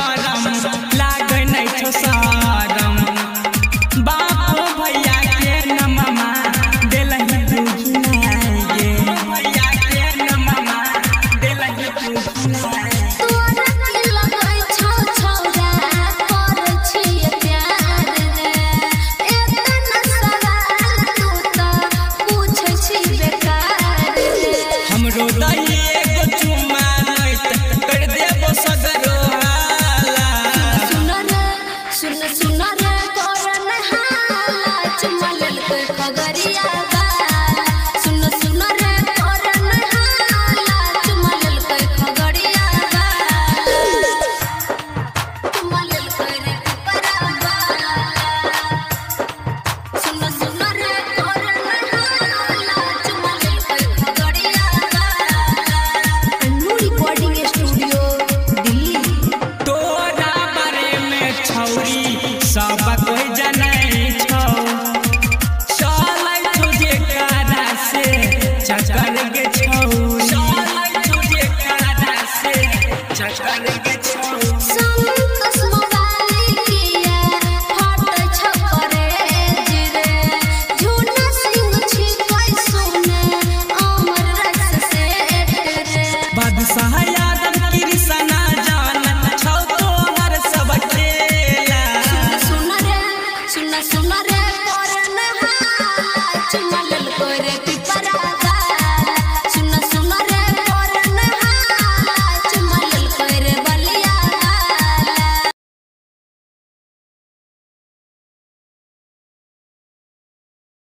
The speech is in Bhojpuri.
करम लागे नहीं छो सारम बापो भैया के न मामा देलही बुझनाए भैया के न मामा देलही बुझनाए हमरो दही एगो चुम्मा नहीं कर देबो सगरो हाला सुन रे करन हाला चुम्मा लेलकै खगरिया वाला सुन रे करन हाला चुम्मा लेलकै खगरिया वाला चुम्मा लेलकै रे पिपरा वाला सुन रे करन हाला चुम्मा लेलकै खगरिया वाला अन्नू रिकॉर्डिंग स्टूडियो दिल्ली तोरा बारे में छौरी